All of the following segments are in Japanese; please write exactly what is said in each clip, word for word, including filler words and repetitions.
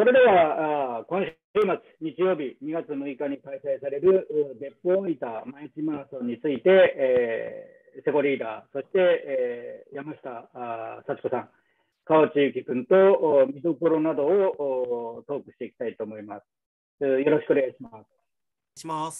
それでは、あ今週末、日曜日、にがつむいかに開催される別府大分毎日マラソンについて、えー、セコリーダー、そして、えー、山下幸子さん、川内ゆき君と見どころなどをトークしていきたいと思います。よろしくお願いします。お願いします。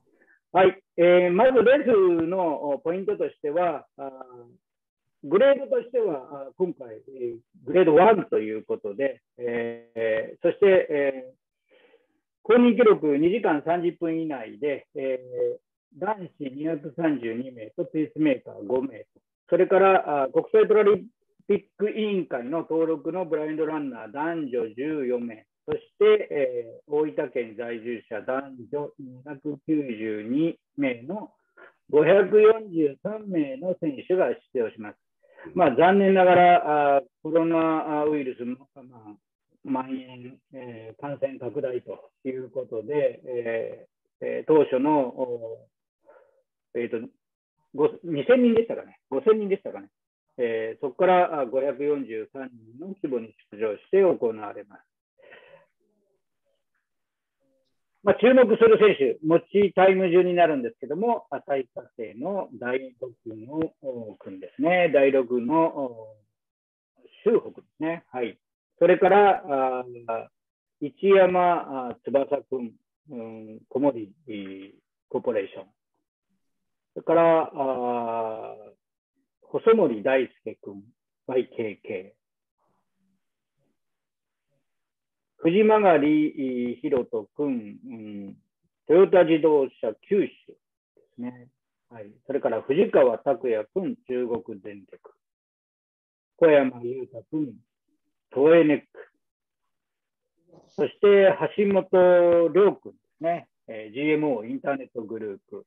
はい、えー、まずレースのポイントとしては、グレードとしては、今回、グレードワンということで、えー、そして、えー、公認記録にじかんさんじゅっぷん以内で、えー、男子にひゃくさんじゅうにめいとペースメーカーごめい、それから国際パラリンピック委員会の登録のブラインドランナー男女じゅうよんめい、そして、えー、大分県在住者男女にひゃくきゅうじゅうにめいのごひゃくよんじゅうさんめいの選手が出場します。まあ、残念ながらあコロナウイルスの、まあ、蔓延、えー、感染拡大ということで、えーえー、当初の、えー、とにせんにんでしたかね、ごせんにんでしたかね、えー、そこからごひゃくよんじゅうさんにんの規模に出場して行われます。まあ、注目する選手、持ちタイム順になるんですけども、旭化成のだいろくの君ですね、だいろくの周北ですね。はい。それから、一山翼君、うん、小森コーポレーション。それから、細森大輔君、ワイケーケー。藤曲ひろと君、うん、トヨタ自動車九州ですね。はい。それから藤川拓也君、中国電力。小山裕太君、トエネック。そして橋本涼君ですね。えー、ジーエムオー インターネットグループ。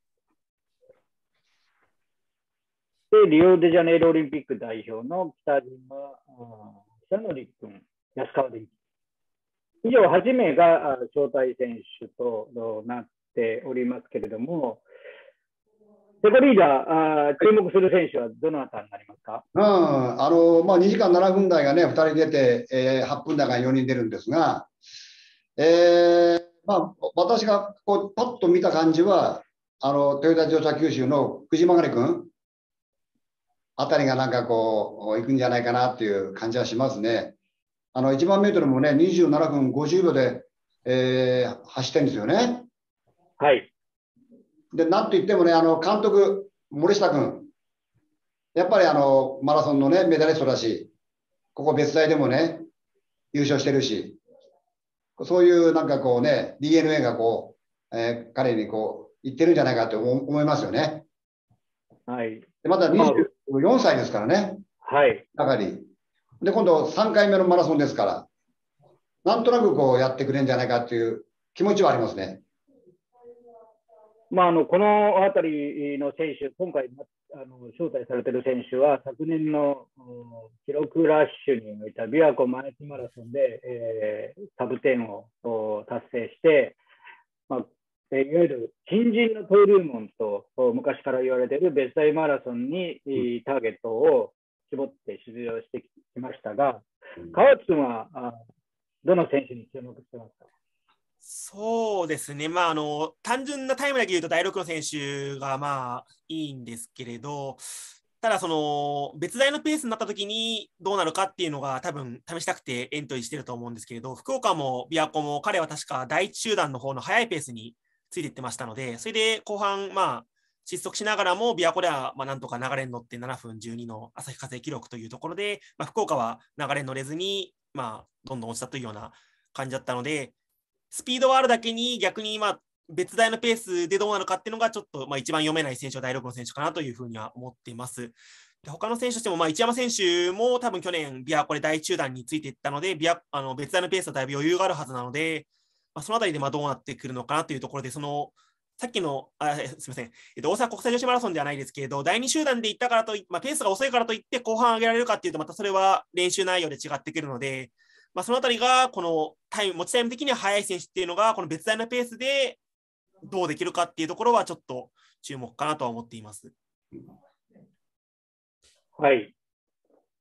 で、リオデジャネイロオリンピック代表の北島久典君、安川電機。以上はちめいが招待選手となっておりますけれども、セコリーダー、注目する選手はどなたになりますか？ うん、あのまあ、にじかんななふん台がね、ふたり出て、えー、はっぷん台がよにん出るんですが、えーまあ、私がこうパッと見た感じは、あのトヨタ自動車九州の藤曲君あたりがなんかこう、行くんじゃないかなっていう感じはしますね。あのいちまんメートルもね、にじゅうななふんごじゅうびょうで、えー、走ってるんですよね。 はい。 で、なんといってもね、あの監督、森下君、やっぱりあのマラソンのね、メダリストだし、ここ別大でもね、優勝してるし、そういうなんかこうね、ディーエヌエー がこう、えー、彼にこう、言ってるんじゃないかと思いますよね。 はい。 でまだにじゅうよんさいですからね。 はい。 だからで、今度さんかいめのマラソンですから、なんとなくこうやってくれるんじゃないかっていう気持ちはありますね。 まあ、あのこの辺りの選手、今回あの招待されている選手は、昨年の記録ラッシュにおいた琵琶湖毎日マラソンで、えー、サブテンを達成して、まあ、いわゆる新人の登竜門と昔から言われている別大マラソンにターゲットを絞って出場してきましたが、川内君はどの選手に注目してますか？ そうですね、まあ、あの単純なタイムだけ言うとだいろくの選手がまあいいんですけれど、ただその別大のペースになった時にどうなるかっていうのが多分試したくてエントリーしてると思うんですけれど、福岡も琵琶湖も彼は確か第一集団の方の速いペースについていってましたので、それで後半まあ失速しながらも琵琶湖ではまあなんとか流れに乗ってななふんじゅうにの旭化成記録というところで、まあ、福岡は流れに乗れずにまあどんどん落ちたというような感じだったので、スピードはあるだけに逆にまあ別大のペースでどうなのかっていうのがちょっとまあ一番読めない選手はだいろくの選手かなというふうには思っています。で他の選手としてもまあ一山選手も多分去年琵琶湖で第一集団についていったので、琵琶あの別大のペースはだいぶ余裕があるはずなので、まあ、そのあたりでまあどうなってくるのかなというところで、そのさっきのあすみません、えっと、大阪国際女子マラソンではないですけれど、だいに集団で行ったからとい、まあ、ペースが遅いからといって後半上げられるかっていうとまたそれは練習内容で違ってくるので、まあ、そのあたりがこのタイム持ちタイム的には速い選手っていうのがこの別大のペースでどうできるかっていうところはちょっと注目かなとは思っています。 はい。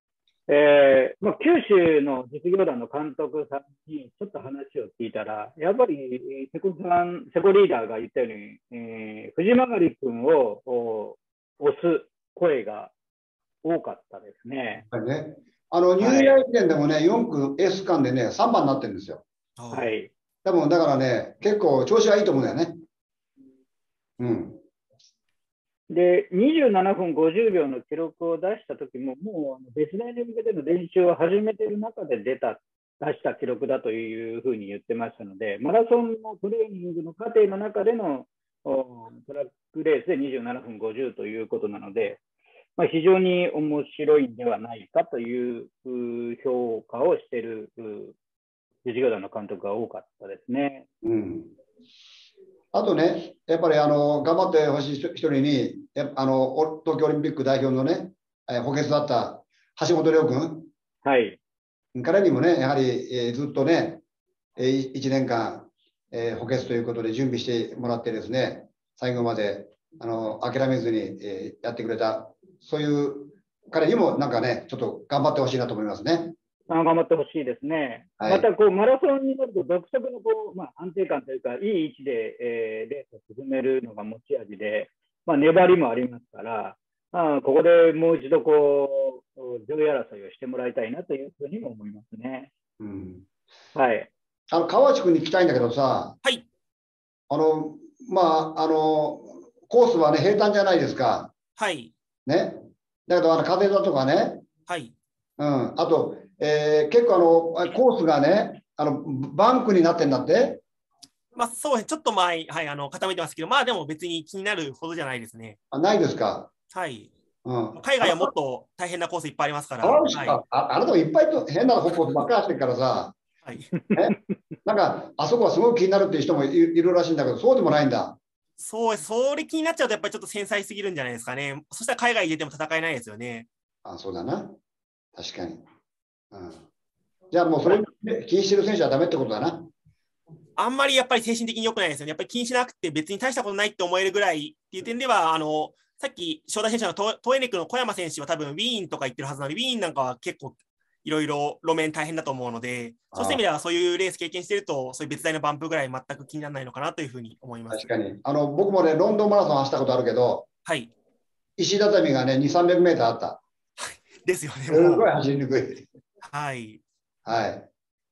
えーまあ、九州の実業団の監督さんにちょっと話を聞いたら、やっぱり瀬古さん、瀬古リーダーが言ったように、えー、藤曲君を押す声が多かったですね。 はいね、あのニューイヤー駅伝でもね、よん区エース区間でね、さんばんになってるんですよ。 はい。 多分だからね、結構調子がいいと思うんだよね。うん。 で、にじゅうななふんごじゅうびょうの記録を出したときも、もう別大に向けての練習を始めている中で出た、出した記録だというふうに言ってましたので、マラソンのトレーニングの過程の中でのトラックレースでにじゅうななふんごじゅうということなので、まあ、非常に面白いんではないかという評価をしている実業団の監督が多かったですね。 うん、あとね、やっぱりあの頑張ってほしい一人に、あの東京オリンピック代表のね、補欠だった橋本涼君、 はい、 彼にもね、やはり、えー、ずっとね、いちねんかん、えー、補欠ということで準備してもらってですね、最後まであの諦めずに、えー、やってくれた、そういう彼にもなんかね、ちょっと頑張ってほしいなと思いますね。 頑張ってほしいですね。はい、またこうマラソンになると独特のこう、まあ、安定感というか、いい位置で、えー、レースを進めるのが持ち味で、まあ、粘りもありますから、まあ、ここでもう一度こう上位争いをしてもらいたいなというふうにも思いますね。 うん、 はい。 あの川内君に聞きたいんだけどさ、 はい。 あのまああのコースはね平坦じゃないですか。 はい。 ね。だけどあの風だとかね。 はい。 うん。あと、えー、結構あのコースがね、あのバンクになってんだって。 まあそうです。ちょっと前、はい、あの傾いてますけど、まあでも別に気になるほどじゃないですね。 あ、ないですか。 はい。 うん、 海外はもっと大変なコースいっぱいありますから。 あ、 はい、 あ, あなたもいっぱいと変なコースばっかり走ってるからさ。 はい。 ね、なんかあそこはすごく気になるっていう人も い, いるらしいんだけど、そうでもないんだ。 そう、それ気になっちゃうとやっぱりちょっと繊細すぎるんじゃないですかね。そしたら海外に出ても戦えないですよね。 あ、そうだな。確かに。うん、じゃあもうそれ気にしてる選手はダメってことだな。 あんまりやっぱり精神的に良くないですよね。やっぱり気にしなくて別に大したことないって思えるぐらいっていう点では、あのさっき招待選手のトトエネックの小山選手は多分ウィーンとか行ってるはずなので、ウィーンなんかは結構いろいろ路面大変だと思うので、そうした意味ではそういうレース経験してると、そういう別大のバンプぐらい全く気にならないのかなというふうに思います。 確かに。あの僕もね、ロンドンマラソン走ったことあるけど、 はい、 石畳がね、に、さんびゃくメートルあった。 ですよね。 すごい走りにくい。 はい。 はい。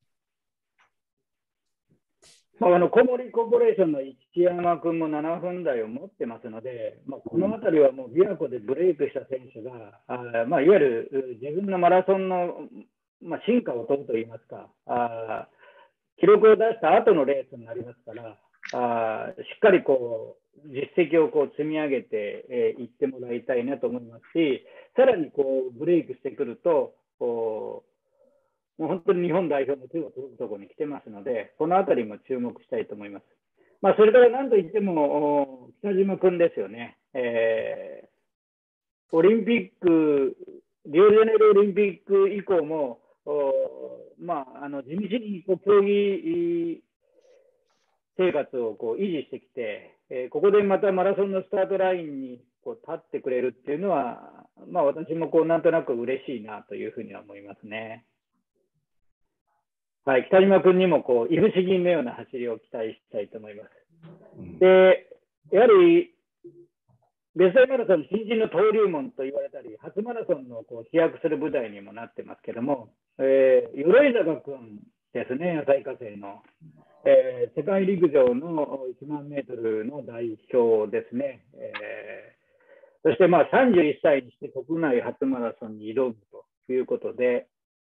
まあ、あの小森コーポレーションの一山君もななふん台を持ってますので、まあ、この辺りはもう琵琶湖でブレイクした選手が、あまあ、いわゆる自分のマラソンの、まあ、進化を取るといいますか、あ記録を出した後のレースになりますから、あしっかりこう実績をこう積み上げてい、えー、ってもらいたいなと思いますし、さらにこうブレイクしてくると、こうもう本当に日本代表の手を届くところに来てますので、このあたりも注目したいと思います。まあ、それから何といっても、北島君ですよね。えー、オリンピック、リオデジャネイロオリンピック以降も、まあ、あの地道にこう競技生活をこう維持してきて、えー、ここでまたマラソンのスタートラインにこう立ってくれるっていうのは、まあ、私もこうなんとなく嬉しいなというふうには思いますね。はい、北島君にもこういぶし銀のような走りを期待したいと思います。で、やはり別大マラソン新人の登竜門と言われたり、初マラソンのこう飛躍する舞台にもなってますけども、えー、鎧坂君ですね、旭化成の、えー、世界陸上のいちまんメートルの代表ですね。えー、そしてまあさんじゅういっさいにして国内初マラソンに挑むということで、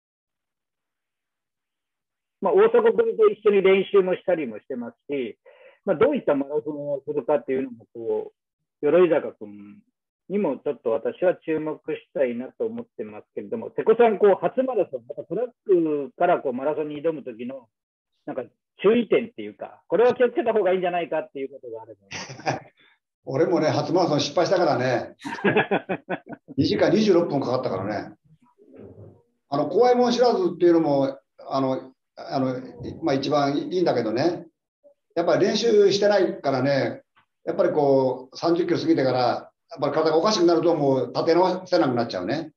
まあ、大迫君と一緒に練習もしたりもしてますし、まあ、どういったマラソンをするかっていうのもこう、鎧坂君にもちょっと私は注目したいなと思ってますけれども、瀬古さん、こう初マラソン、またトラックからこうマラソンに挑むときのなんか注意点っていうか、これは気をつけた方がいいんじゃないかっていうことがあるので。 俺もね、初マラソン失敗したからね、にじかんにじゅうろっぷんかかったからね、あの怖いもん知らずっていうのも、あのあのまあ、一番いいんだけどね、やっぱり練習してないからね、やっぱりこうさんじゅっキロ過ぎてから、やっぱり体がおかしくなると、もう立て直せなくなっちゃうね。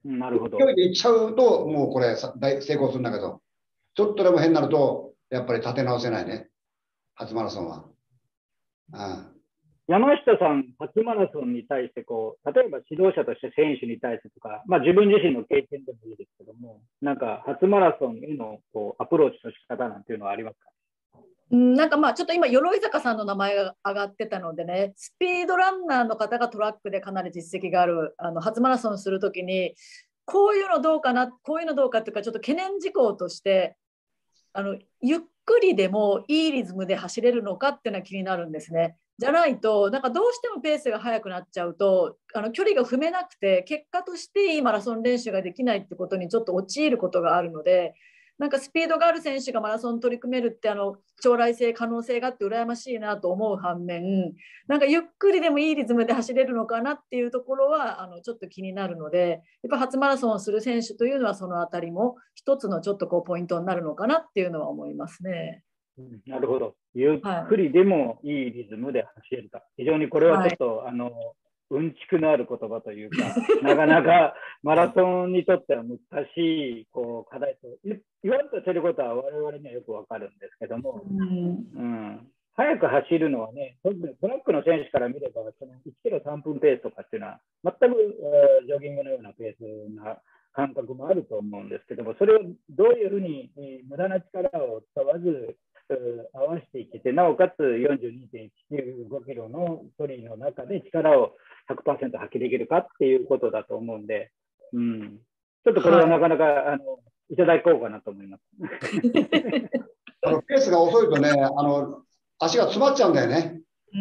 なるほど。 勢いでいっちゃうと、もうこれさ大成功するんだけど、ちょっとでも変になると、やっぱり立て直せないね、初マラソンは。ああ山下さん、初マラソンに対してこう、例えば指導者として選手に対してとか、まあ、自分自身の経験でもいいですけども、なんか初マラソンへのこうアプローチの仕方なんていうのはありますか？ うん、なんかまあちょっと今鎧坂さんの名前が上がってたのでね、スピードランナーの方がトラックでかなり実績があるあの初マラソンするときに、こういうのどうかな、こういうのどうかっていうか、ちょっと懸念事項としてあのゆっくりでもいいリズムで走れるのかっていうのは気になるんですね。じゃないとなんかどうしてもペースが速くなっちゃうと、あの距離が踏めなくて結果としていいマラソン練習ができないってことにちょっと陥ることがあるので、なんかスピードがある選手がマラソン取り組めるってあの将来性可能性があって羨ましいなと思う反面、なんかゆっくりでもいいリズムで走れるのかなっていうところはあのちょっと気になるので、やっぱ初マラソンをする選手というのはそのあたりも一つのちょっとこうポイントになるのかなっていうのは思いますね。 なるほど。ゆっくりでもいいリズムで走れるか。非常にこれはちょっと、はい、あのうんちくのある言葉というか、なかなかマラソンにとっては難しいこう課題と言われてることは我々にはよくわかるんですけども、うんうん、速く走るのはね、トラックの選手から見ればそのいちキロさんぷんペースとかっていうのは全く、えー、ジョギングのようなペースな感覚もあると思うんですけども、それをどういうふうに、えー、無駄な力を使わず合わせていけて、なおかつ よんじゅうにてんいちきゅうごキロの距離の中で力を ひゃくパーセント 発揮できるかっていうことだと思うんで、うん、ちょっとこれはなかなか、はい、あのいただこうかなと思います。 あのペースが遅いとね、あの足が詰まっちゃうんだよね。 うん、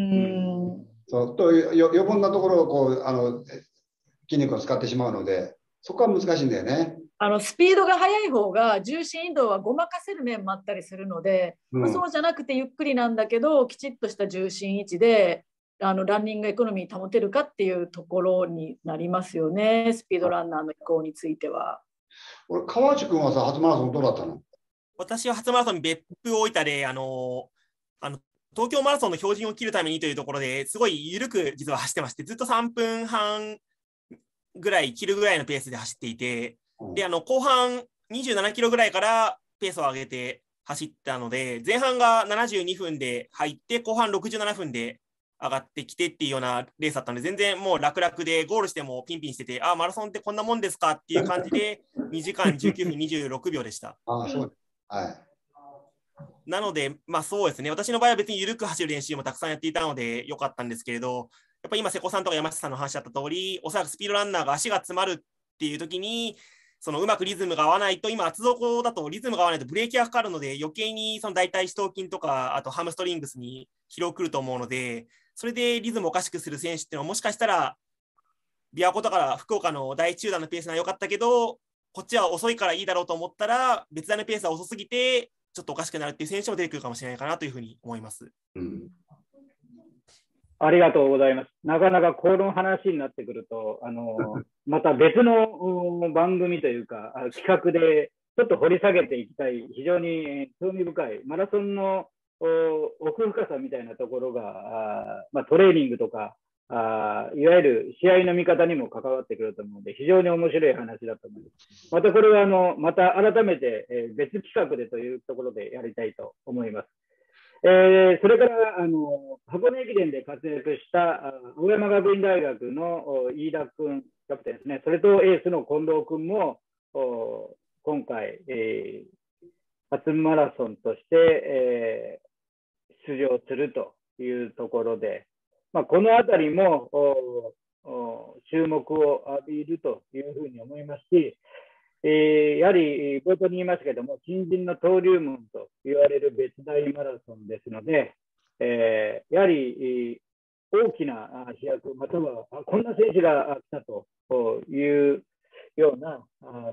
そうとよ余分なところをこうあの筋肉を使ってしまうので、そこは難しいんだよね。 あのスピードが速い方が重心移動はごまかせる面もあったりするので、うんまあ、そうじゃなくてゆっくりなんだけどきちっとした重心位置であのランニングエコノミー保てるかっていうところになりますよね、スピードランナーの移行については。 俺川内君はさ、初マラソンどうだったの？ 私は初マラソン別府大分であのあの東京マラソンの標準を切るためにというところですごい緩く実は走ってまして、ずっとさんぷんはんぐらい切るぐらいのペースで走っていて、であの後半にじゅうななキロぐらいからペースを上げて走ったので、前半がななじゅうにふんで入って後半ろくじゅうななふんで上がってきてっていうようなレースだったので、全然もう楽々でゴールしてもピンピンしてて、あマラソンってこんなもんですかっていう感じでにじかんじゅうきゅうふんにじゅうろくびょうでした。 あそう、はい、 なので、まあそうですね、私の場合は別に緩く走る練習もたくさんやっていたのでよかったんですけれど、やっぱり今瀬古さんとか山下さんの話だった通り、おそらくスピードランナーが足が詰まるっていう時にそのうまくリズムが合わないと、今厚底だとリズムが合わないとブレーキがかかるので、余計にその大腿四頭筋とかあとハムストリングスに疲労くると思うので、それでリズムをおかしくする選手っていうのはもしかしたら琵琶湖とか福岡の第一中段のペースが良かったけど、こっちは遅いからいいだろうと思ったら別台のペースは遅すぎてちょっとおかしくなるっていう選手も出てくるかもしれないかなというふうに思います。 うん、 ありがとうございます。なかなかこの話になってくると、あのまた別の番組というか企画でちょっと掘り下げていきたい、非常に興味深いマラソンの奥深さみたいなところが、あ、まあ、トレーニングとかあいわゆる試合の見方にも関わってくると思うので、非常に面白い話だと思います。またこれはあのまた改めて、えー、別企画でというところでやりたいと思います。えー、それからあの箱根駅伝で活躍した青山学院大学の飯田君キャプテンですね、それとエースの近藤君も今回、えー、初マラソンとして、えー、出場するというところで、まあ、このあたりも注目を浴びるというふうに思いますし、えー、やはり冒頭に言いましたけども、新人の登竜門と言われる別大マラソンですので、えー、やはり大きな飛躍、またはこんな選手が来たというような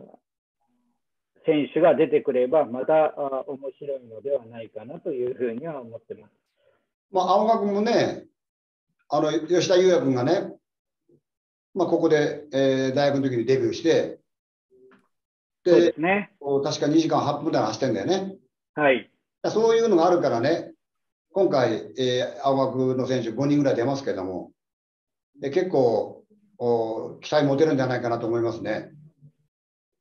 選手が出てくれば、また面白いのではないかなというふうには思ってます。 まあ、青学もね、あの吉田裕也君がね、まあ、ここで、えー、大学の時にデビューして、でそうですね、 確かにじかんはっぷん台走ってんだよね。 はい。 そういうのがあるからね、今回、えー、青学の選手ごにんぐらい出ますけども、で結構お期待持てるんじゃないかなと思いますね。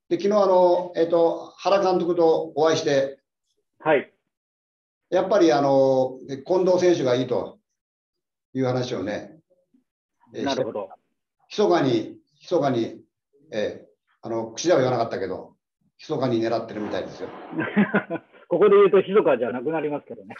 で、昨日あの、えっと、原監督とお会いして、 はい。 やっぱりあの近藤選手がいいという話をね、えーなるほど。 密かに、密かに、えー、あの口では言わなかったけど、密かに狙ってるみたいですよ。 ここで言うと、密かじゃなくなりますけどね。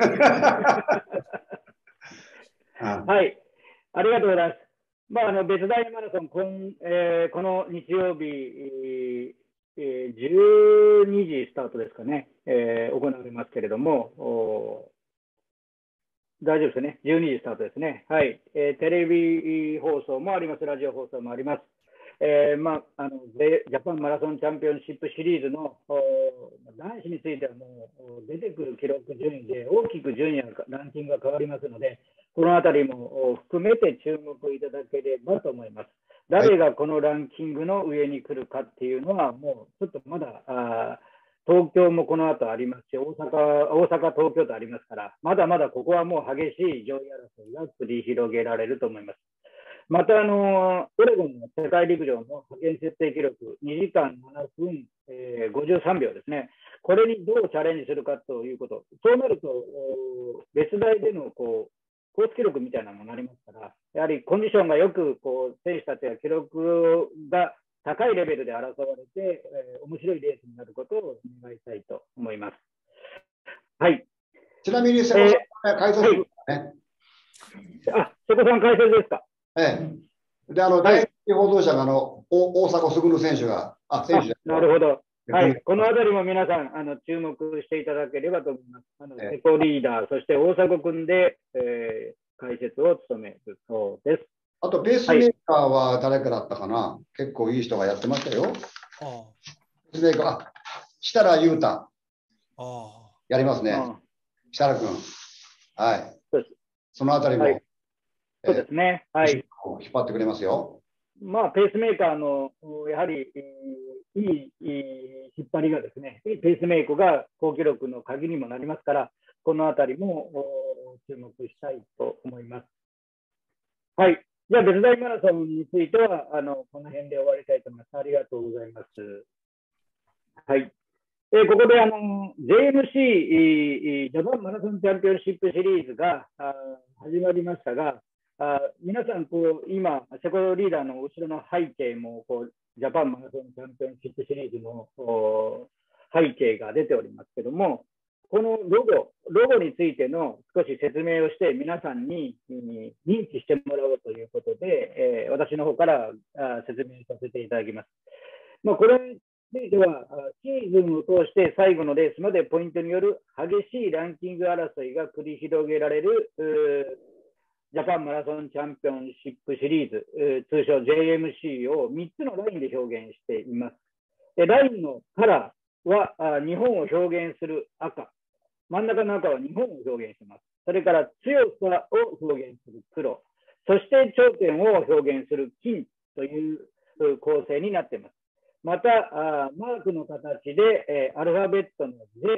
はい、ありがとうございます。まあ、あの別大マラソン、こんえー、この日曜日、えー、じゅうにじスタートですかね、えー、行われますけれども、大丈夫ですね、じゅうにじスタートですね。はい、えー、テレビ放送もあります、ラジオ放送もあります。えーまあ、あのジャパンマラソンチャンピオンシップシリーズの男子についてはもう出てくる記録順位で大きく順位やランキングが変わりますので、このあたりも含めて注目いただければと思います。誰がこのランキングの上に来るかっていうのは、もうちょっとまだあ東京もこの後ありますし、大阪、大阪、東京とありますから、まだまだここはもう激しい上位争いが繰り広げられると思います。また、あのオレゴンの世界陸上の派遣設定記録、にじかんななふん、えー、ごじゅうさんびょうですね、これにどうチャレンジするかということ、そうなると、別大でのこうコース記録みたいなのになりますから、やはりコンディションがよくこう選手たちが記録が高いレベルで争われて、えー、面白いレースになることを願いたいと思います。はい。 ちなみに瀬古さん、解説ですかね。 あ、瀬古さん解説ですか。 ええ。で、あの、第一報道者があの大迫傑選手が、あ、選手なるほど。はい、このあたりも皆さんあの注目していただければと思います。あの瀬古リーダー、そして大迫君で、えー、解説を務めるそうです。 あと、ペースメーカーは誰かだったかな、はい、結構いい人がやってましたよ。あペースメーカー、あ、設楽悠太。あやりますね。設楽君。はい。そのあたりも、はい、 そうですね。はい。 引っ張ってくれますよ。 まあ、ペースメーカーのやはり、いい引っ張りがですね、いいペースメイクが好記録の鍵にもなりますから、このあたりも注目したいと思います。はい。じゃあ、別大マラソンについては、あのこの辺で終わりたいと思います。ありがとうございます。はい。えー、ここであの ジェイエムシー ジャパンマラソンチャンピオンシップシリーズが始まりましたが、あ皆さんこう今、瀬古リーダーの後ろの背景もこうジャパンマラソンチャンピオンシップシリーズの背景が出ておりますけども、このロゴ、ロゴについての少し説明をして皆さんに認知してもらおうということで、えー、私の方から説明させていただきます。まあ、これについてはシーズンを通して最後のレースまでポイントによる激しいランキング争いが繰り広げられるジャパンマラソンチャンピオンシップシリーズ、通称 ジェイエムシー をみっつのラインで表現しています。でラインのカラーは日本を表現する赤、真ん中の赤は日本を表現します。それから強さを表現する黒、そして頂点を表現する金という構成になっています。また、マークの形でアルファベットの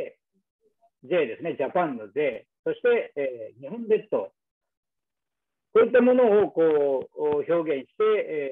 J、J ですね、ジャパンの J、そして日本列島、こういったものをこう表現して、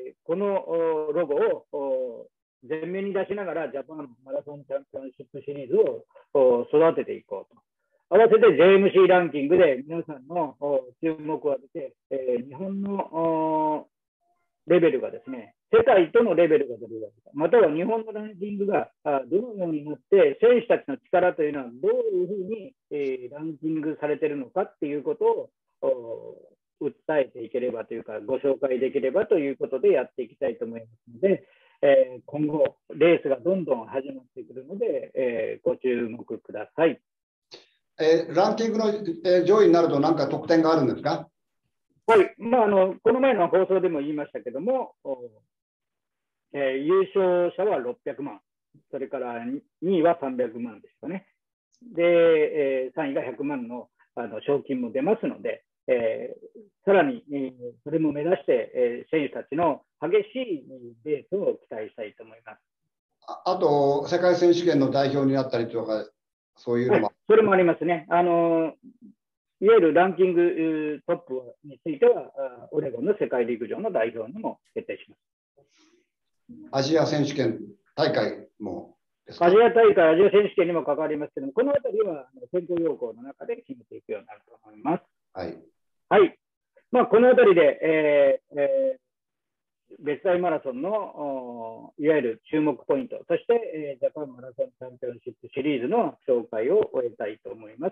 このロゴを前面に出しながらジャパンマラソンチャンピオンシップシリーズを育てていこうと。合わせて ジェイエムシー ランキングで皆さんの注目を当てて、日本のレベルがですね、世界とのレベルがどれだとか、または日本のランキングがどのようになって、選手たちの力というのはどういうふうにランキングされているのかっていうことを訴えていければというか、ご紹介できればということでやっていきたいと思いますので、えー、今後、レースがどんどん始まってくるので、えー、ご注目ください。 えー、ランキングの、えー、上位になると何か得点があるんですか？ はい、まあ、あのこの前の放送でも言いましたけども、えー、優勝者はろっぴゃくまん、それからにいはさんびゃくまんですかね。で、えー、さんいがひゃくまんの、あの賞金も出ますので、えー、さらに、えー、それも目指して、えー、選手たちの激しいレースを期待したいと思います。 あ, あと、世界選手権の代表になったりとか、そういうのも、はい、 それもありますね。あのいわゆるランキングトップについては、オレゴンの世界陸上の代表にも決定します。 アジア選手権大会もうアジア大会、アジア選手権にも関わりますけども、このあたりは選考要項の中で決めていくようになると思います。 はい。 はい。まあ、このあたりで、えーえー、別大マラソンのいわゆる注目ポイント、そして、えー、ジャパンマラソンチャンピオンシップシリーズの紹介を終えたいと思います。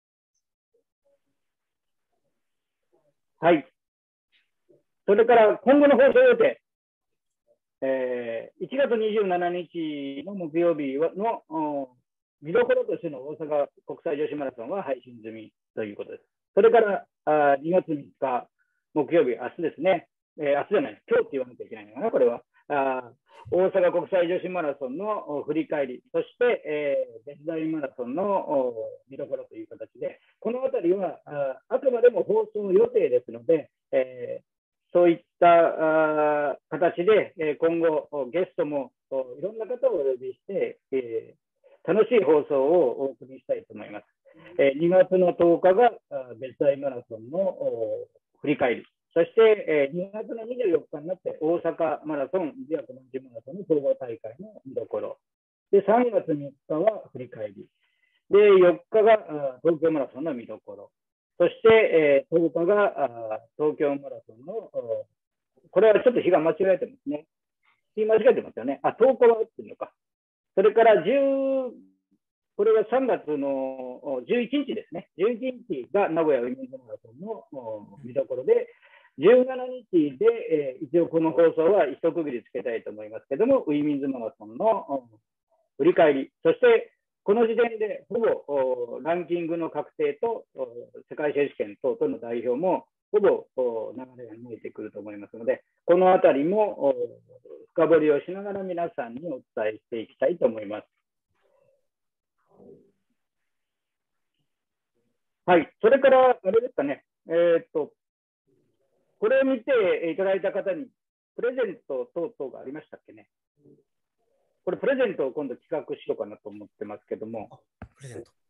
はい。それから今後の放送予定。えー、いちがつにじゅうしちにちの木曜日の見どころとしての大阪国際女子マラソンは配信済みということです。それからあにがつみっか木曜日、明日ですね、えー、明日じゃない、今日って言わなきゃいけないのかな、これは。あ大阪国際女子マラソンの振り返り、そして、えー、別大マラソンの見どころという形で、このあたりは あ, あくまでも放送予定ですので、えーそういった形で今後ゲストもいろんな方をお呼びして楽しい放送をお送りしたいと思います。にがつのとおかが別大マラソンの振り返り、そしてにがつのにじゅうよっかになって大阪マラソン、ジアコマンジマラソンの総合大会の見どころ。で、さんがつみっかは振り返り。で、よっかが東京マラソンの見どころ。そして、えー、とおかが東京マラソンの、これはちょっと日が間違えてますね。日間違えてますよね。あ、とおかは合ってるのか。それからじゅう、これはさんがつのじゅういちにちですね。じゅういちにちが名古屋ウィメンズマラソンの見どころで、じゅうしちにちで、えー、一応この放送は一区切りつけたいと思いますけども、ウィメンズマラソンの振り返り、そしてこの時点でほぼランキングの確定と世界選手権等々の代表もほぼ流れが見えてくると思いますので、このあたりも深掘りをしながら皆さんにお伝えしていきたいと思います。はい、それからあれですかね、えー、っとこれを見ていただいた方にプレゼント等々がありましたっけね。これプレゼントを今度企画しようかなと思ってますけども。プレゼント。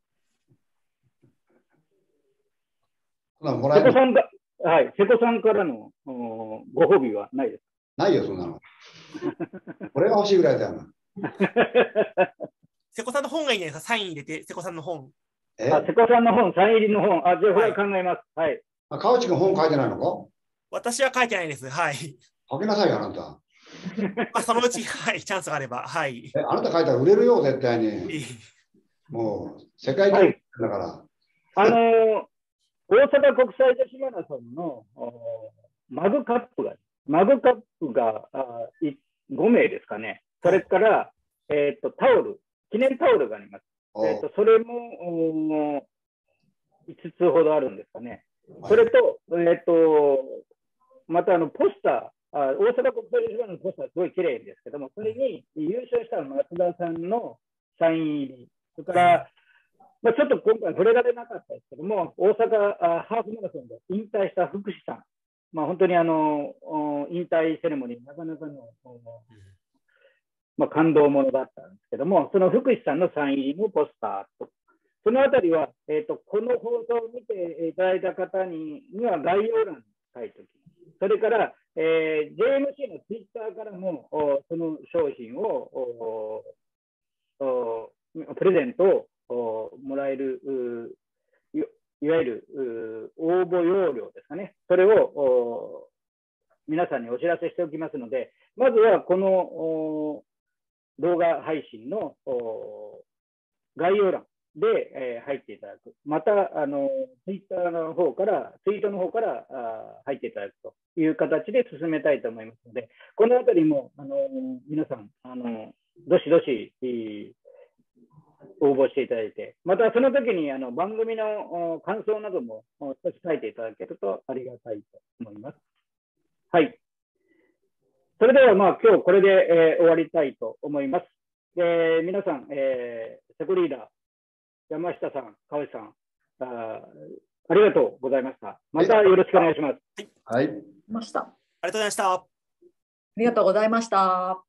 瀬古さんが、はい、瀬古さんからのご褒美はないですか？ ないよ、そんなの。これが欲しいぐらいだよな。 瀬古さんの本がいいんじゃないですか、サイン入れて、瀬古さんの本。 えあ、瀬古さんの本、サイン入りの本。あ、じゃあこれは考えます。はい。 あ、川内君本書いてないのか？ 私は書いてないです。はい。 書きなさいよ、あなた。 まあそのうち、はい、チャンスがあれば、はい。 え、あなた書いたら売れるよ、絶対に。もう、世界的だから。はい、 あのー、大阪国際女子マラソンのマグカップが、マグカップがあごめいですかね。それから、えっと、タオル、記念タオルがあります。えっと、それもいつつほどあるんですかね。それと、えっと、またあのポスター、あ大阪国際女子マラソンのポスターすごい綺麗ですけども、それに優勝した松田さんのサイン入り、それから、まあ、ちょっと今回触れられなかったですけども、大阪あハーフマラソンで引退した福士さん、まあ、本当にあの引退セレモニー、なかなかの、まあ、感動ものだったんですけども、その福士さんのサイン入りのポスターと、そのあたりは、えーと、この放送を見ていただいた方にには概要欄に書いておきます。それから、えー、ジェーエムシー のツイッターからもその商品をプレゼントをもらえる、いわゆる応募要領ですかね、それを皆さんにお知らせしておきますので、まずはこの動画配信の概要欄で、えー、入っていただく。また、あの、ツイッターの方から、ツイートの方からあ入っていただくという形で進めたいと思いますので、このあたりも、あの、皆さん、あの、どしどし、応募していただいて、またその時にあの番組の感想なども少し書いていただけるとありがたいと思います。はい。それでは、まあ、今日これで、えー、終わりたいと思います。えー、皆さん、えー、セコリーダー、山下さん、川内さんあ、ありがとうございました。またよろしくお願いします。 はい。はい、 ました。 ありがとうございました。 ありがとうございました。